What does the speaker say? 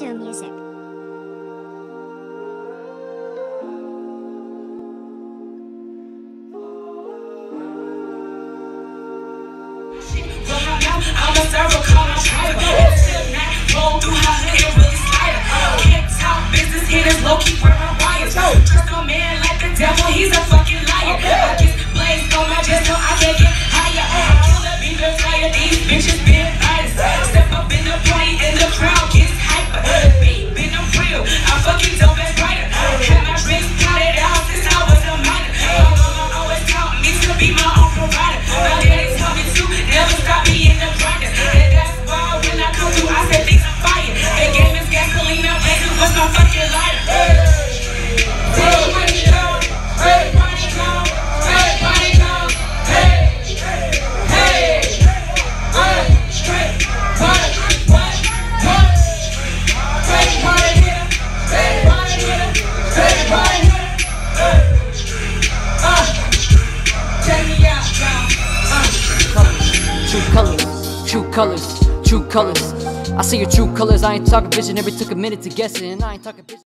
Echo Music. I'ma serve a call, I'm trying to roll through my hood and really slide. Can't talk business, hitters low-key where my wires. Trust a man like the devil, he's a fucking liar. I get blazed on my chest so I can't get higher. Kill a beat the fire, these bitches been fighters. Step up in the party and the crowd gets hyper. Beat, been a real, I fucking dope as writer. Had my wrist plotted out since I was a minor. My mama always taught me to be my own provider. My daddy taught me to never stop being the grinder. And that's why when I come through, I set things on fire. The game is gasoline, now baby, what's my fucking lighter? Everybody go, everybody go, everybody go, hey, hey, straight, what, everybody here, everybody here, everybody here, check me out, True colors, true colors, true colors. I see your true colors. I ain't talking vision, never took a minute to guess it. And I ain't talking vision.